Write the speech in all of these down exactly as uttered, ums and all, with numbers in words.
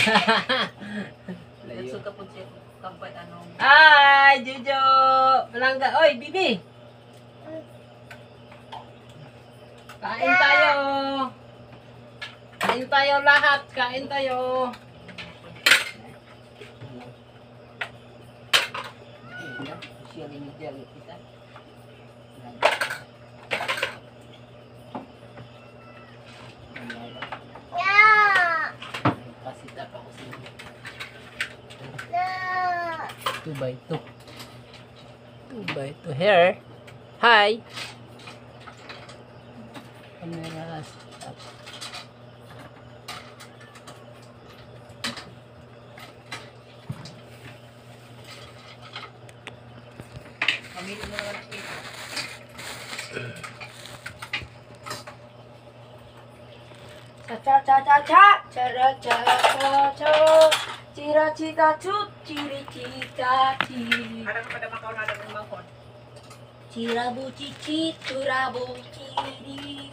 Nagsuka po siya kampay ano. Ay, Jojo! Malangga. Oy, Bibi! Kain tayo! Kain tayo lahat! Kain tayo! Siya rin kita. Pasita pa ko sila. Two by two. Two by two here. Hi. Camera stop. Pamili mo naman ito. Cha cha cha cha cha cha cha cha cira cita cut ciri cita ciri Harap pada makaw na ng mangkon. cirabu cici curabu ciri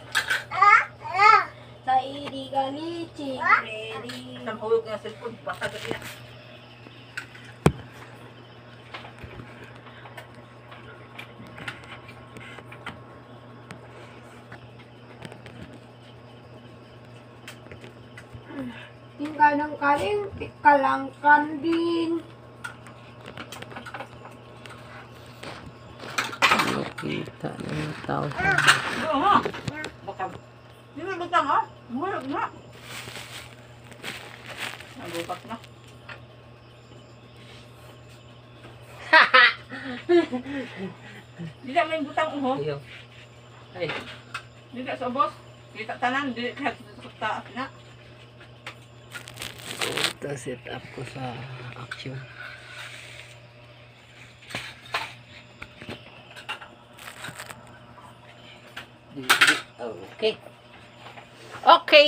sairi gali ciri Nampulog nga cellphone, baka gabi na. tinggal ng kaling kalang kanding Kita ng tao. Oo nga. Baka. Di ba butang ha? Mulog na. Nagupat na. Di na may butang uho. Ayaw. Ay. Di na sa boss. Di na tanan. Di na sa taas na. Ito set up ko sa action. Okay. Okay.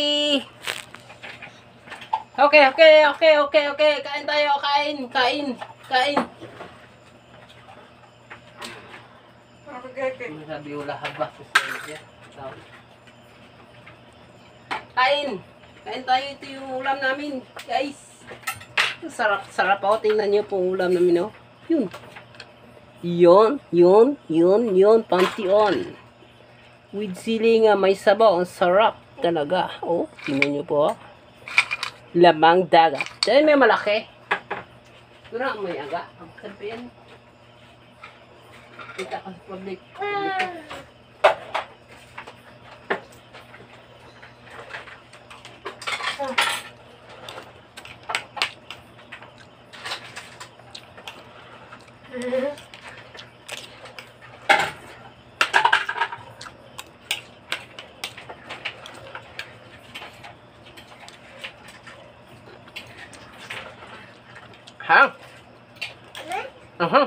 Okay, okay, okay, okay, okay. Kain tayo, kain, kain, kain. Ano sabi wala haba sa siya? Kain. Kain tayo, ito yung ulam namin, guys. Sarap, sarap ako. Tingnan niyo po ulam namin, oh. Yun. Yun, yun, yun, yun. Pantion. With sili nga may sabaw. Ang sarap talaga. Oh, tingnan niyo po, oh. Lamang dagat. Dahil may malaki. Ito na, may aga. Ang sabihin. Kita ka sa public. Public. Ha? Aha.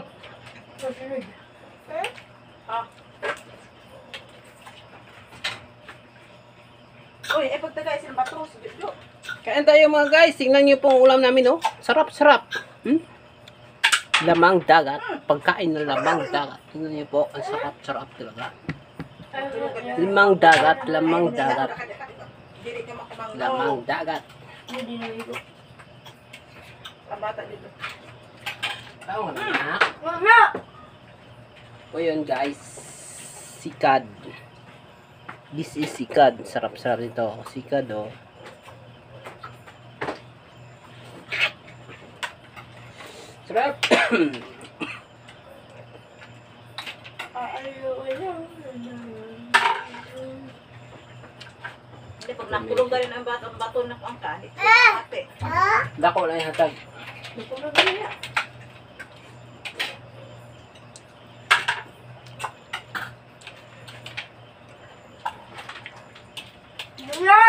Uy, eh pagtagay sila batros. Kain tayo mga guys. Tingnan niyo po ang ulam namin, oh. Sarap, sarap. Hmm? Lamang dagat. Pagkain ng lamang dagat. Tingnan niyo po. Ang sarap, sarap talaga. Lamang dagat, lamang dagat. Dili ka makamang. Lamang dagat. Ang bata dito. Oh, anak. Mama! O yun guys. Sikad. This is sikad. Sarap-sarap ito. Sikad, oh. Sarap. Hindi, pag nakulong galing ang bato, ang bato na ang kahit. Ate. Dako lang yung hatag. Nakulong galing na. Mama!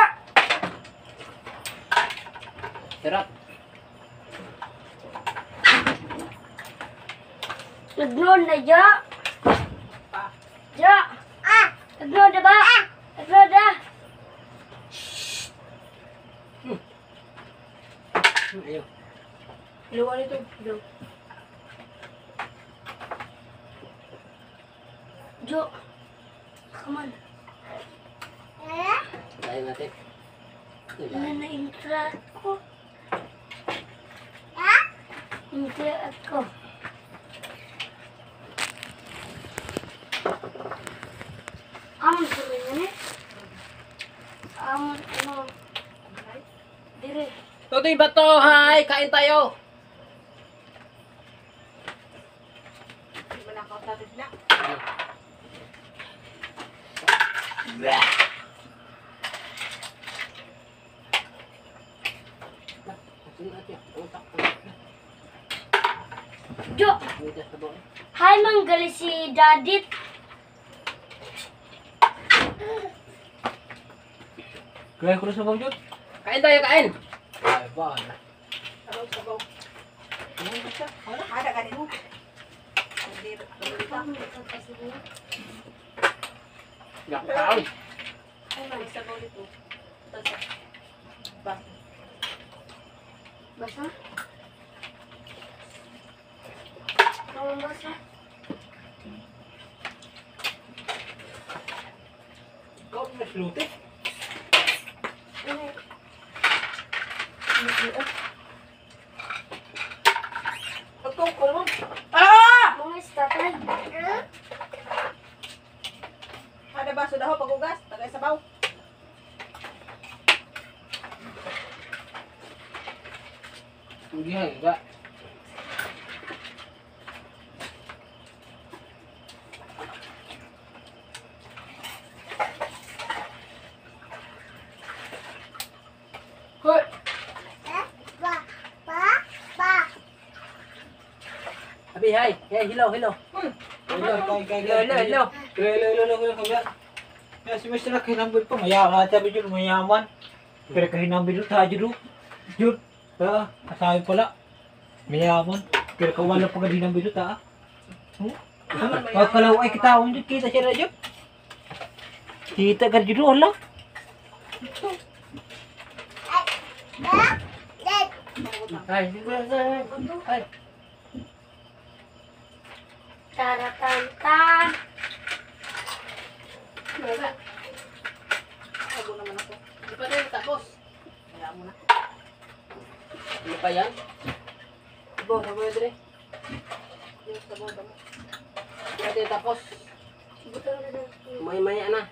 Sarap. Nagnood na ja. Ja. Ah. Nagnood na ba? Nagnood na. Ayaw. Iluwan ito. Ilu. Jo. Come on. Tayo natin. Ano na intrat ko? Hindi ako. Amon tuloy yan eh. Amon, ano. Dire. Tutoy Bato, hi! Kain tayo! Hindi mo nakakautapit na. Jo, hi manggali si Dadit. Kaya ko na sa bawjot. Kain tayo, kain! Ay, ba? Sabaw, sabaw. Ano ba siya? Wala, ada ka din mo. Hindi, hindi. Kain! Ay, may sabaw dito. Tasa. Basta. Basa? Kamu basa? Ikaw na siluti. Ini. Pagkong kulong. Ah! Mga istatay. Ada baso daw pagugas, tagay sabaw. Hindi ha, iba. Hoy. Abi, hi! Hey, hello, hello! Hello, kay kay Hello, hello, hello! Hello, hello, hello, hello, kabla. Ya, si Mister nak hinambol pa, mayaman, sabi dyan, mayaman. Pero kahinambol dyan, tayo dyan. Dyan, ah, asabi pala. Mayaman. Pero kawala pa ka hinambol dyan, ah. Hmm? Pagkalaw ay kitawan dyan, kita siya na dyan. Kita ka dyan, wala. Ay, sige, sige. Ay. Taratantan. Wala. Sabaw naman ako. Di pa tayo tapos. Kaya mo na. Ano pa yan? Sabaw, sabaw yun dire. Yung sabaw damo. Di pa tayo tapos. Butang na doon. May-maya na.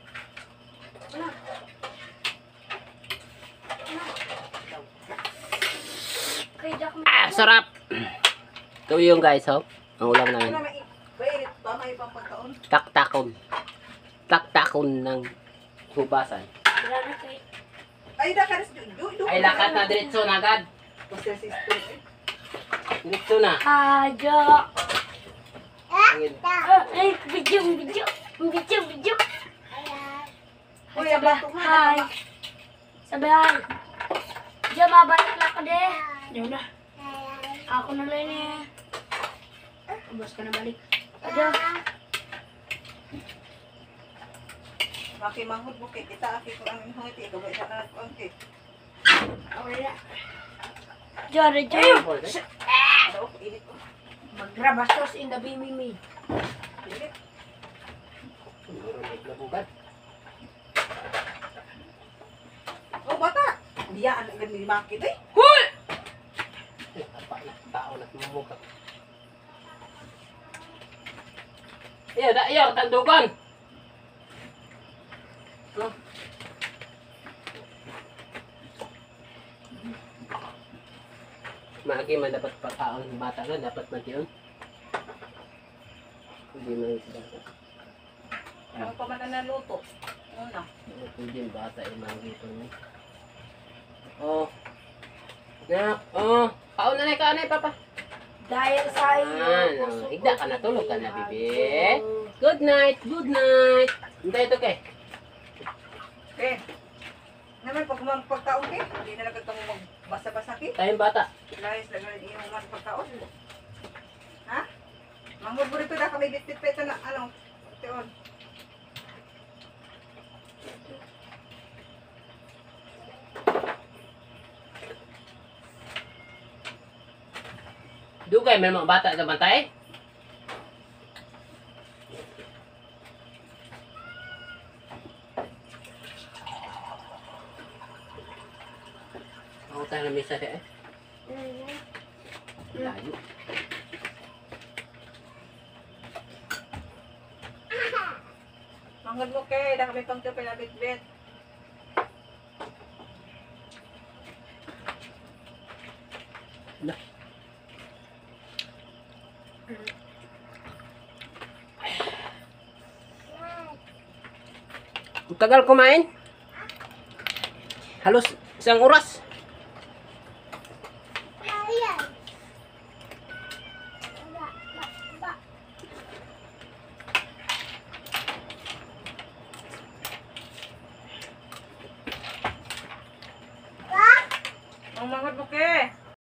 Kay Jack mo. Ah, sarap! Ito yung guys, oh. Ang ulam namin. Wala, may mainit pa, may ibang pagkaon. Taktakon. Taktakon ng hubasan. Wala na kay. Ay, da ka rin. Du- du- Ay, lakat na diretso na agad. Basta si Stone, eh. Diretso na. Ajo. Ayun. Ah, ay, video, video. Video, video. Uy, Sabi, abang tuhan. hi. Sabi, hi. Diyan, mabalik na ako de. Diyan na. Ako na lang eh. Ubus ka na balik. Ajo. Maki manghud bukit kita aki ko ang hungit ikaw ba sana ko ang kit. Ako na. Diyan, diyan. Daw init ko. Magrabastos in the bimimi. Init. Labugan. Oh, bata. Diya ang gani makit eh. Hul! Kapait tao na mumukha. Iyo, da iyo, tandugan. Oh. Maagi man dapat pagkaon ng bata na, dapat matiyon. Hindi man sa bata. Ano pa man na naluto? Una. Hindi yung bata yung magi ito ni. Oh. Nak, oh. Kaon na na, kaon na papa. Dahil sa iyo. Ah, igda ka na, tulog ka na, bibi. Good night, good night. Hintay ito kay. Eh. Naman pag mga pagkaon ke, hindi na lang kang magbasa-basa ke. Tayong bata. Layas lang ang iyong mga pagkaon. Ha? Manghud mo rito na kami bitit pa ito na ano. Tion. Dugay, may mga bata sa bantay. Ako tayo na misa siya eh. Layo. Manghod mo kay, dah kami pang tupil na bitbit. Ang tagal kumain. Halos isang oras. Ang manghod mo kay.